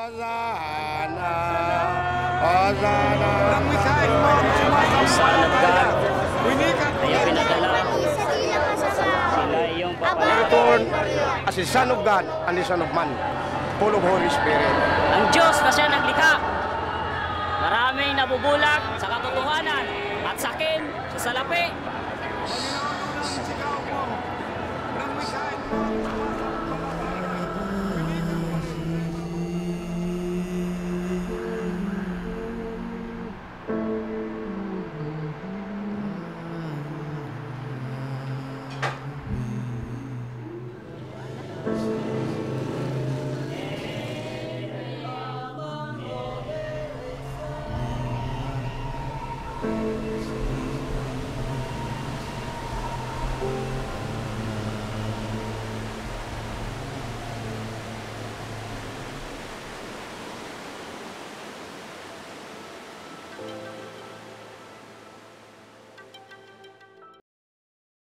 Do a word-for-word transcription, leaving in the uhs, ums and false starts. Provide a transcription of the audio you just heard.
Hosanna, Hosanna. Ang misahe mo, Salad God. winikan ko. Kaya pinadala sila yung papalito. Return as the Son of God and the Son of Man, full of Holy Spirit. Ang Diyos na siya naglikha. Maraming nabubulag sa katotohanan at sakin sa salapi.